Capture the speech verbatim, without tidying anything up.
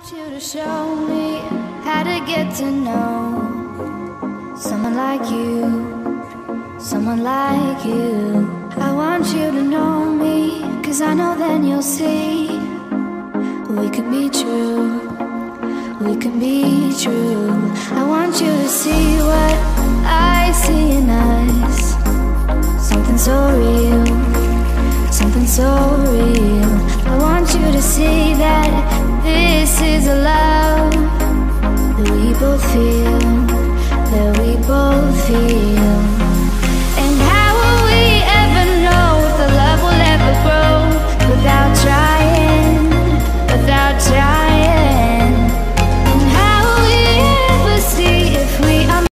want you to show me how to get to know someone like you, someone like you. I want you to know me, cause I know then you'll see we can be true, we can be true. I want you to see what I see in us, something so real.